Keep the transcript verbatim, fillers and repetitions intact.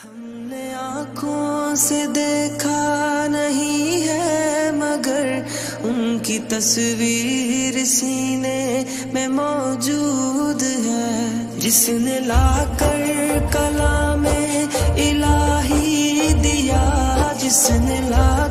हमने आँखों से देखा नहीं है मगर उनकी तस्वीर सीने में मौजूद है। जिसने लाकर कलामे इलाही दिया, जिसने ला